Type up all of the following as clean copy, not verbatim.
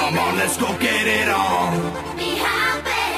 Come on, let's go get it on. Be happy.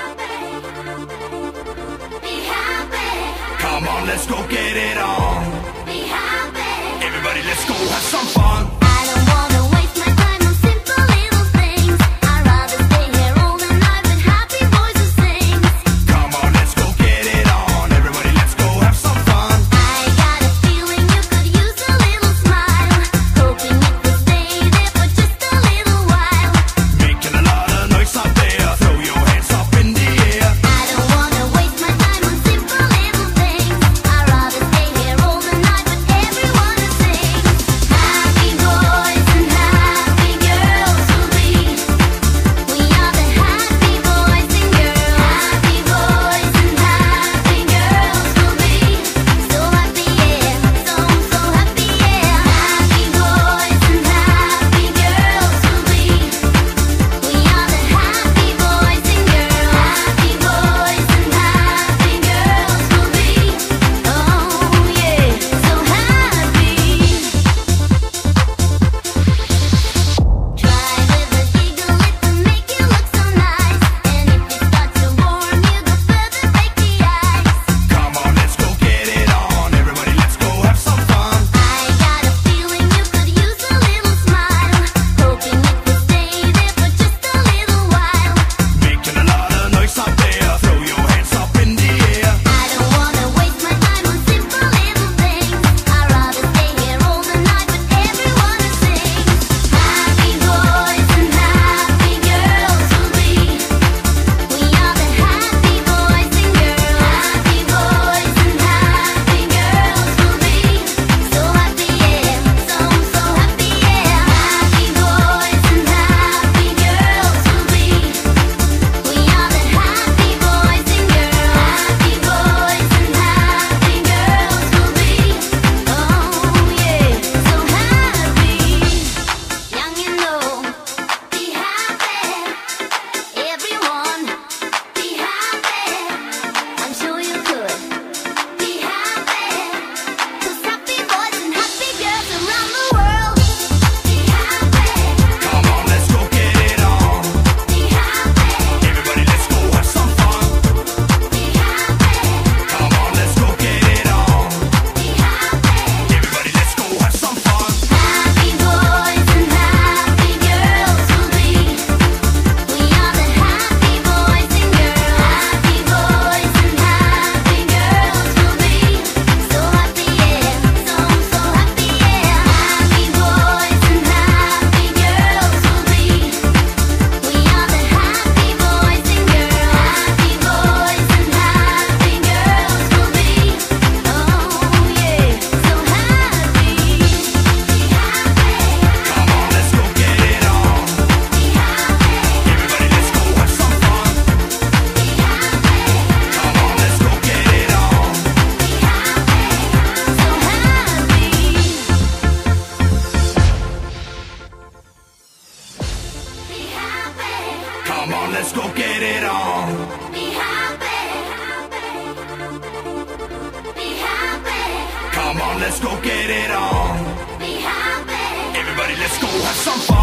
Be happy. Come on, let's go get it on. Be happy. Everybody, let's go have some fun. I don't wanna waste my time on simple little things. I'd rather stay here all the night with happy voices sing. Come on, let's go get it on. Everybody, let's go have some fun. I got a feeling you could use a little smile, hoping it would stay there for just a little while. Making a lot of noise out there. Throw your hands up in the air. I don't wanna waste my time on simple little things. I'd rather stay here all the night with everyone to sing. Happy boys and happy girls will be. We are the happy boys and girls. Happy boys and happy girls will be. So happy, yeah. So happy, yeah. Happy boys and happy girls will be. We are the happy boys and girls. Happy boys and happy girls will be. Oh yeah, so happy. Try with a giggle, it will make you look so nice. And if it starts to warm you, go further, break the ice. Come on, let's go get it on. Everybody, let's go have some fun. I got a feeling you could use a little smile, hoping it would stay there for just a little while. Making a lot of noise out there. Throw your hands up in the air. I don't wanna waste my time on simple little things. I'd rather stay here all the night with everyone to sing. Happy boys and happy girls will be. We are the happy boys and girls. Happy boys and happy girls will be. So happy, yeah. So happy, yeah. Happy boys and happy girls will be. We are the happy boys and girls. Happy boys and happy girls will be. Oh yeah, so happy. Young and old, be happy. Everyone, be happy. I'm sure you could. Be happy. 'Cause happy boys and happy girls around the world. Be happy. Come on, let's go get it on. Be happy. Everybody, let's go have some fun. Be happy. Come on, let's go get it on. Be happy. Everybody, let's go have some fun. Happy boys and happy girls will be. We are the happy boys and girls. Happy boys and happy girls will be. So happy, yeah. So happy, yeah. Happy boys and happy girls will be. We are the happy boys and girls. Happy boys and happy girls will be. Oh yeah, so happy. Be happy. Come on, let's go get it on. Be happy. Everybody, let's go have some fun. Be happy. Come on, let's go get it on. Be happy. So happy. Be happy. Come on, let's go get it on. Be happy. Be happy. Come on, let's go get it on. Be happy. Everybody, let's go have some fun.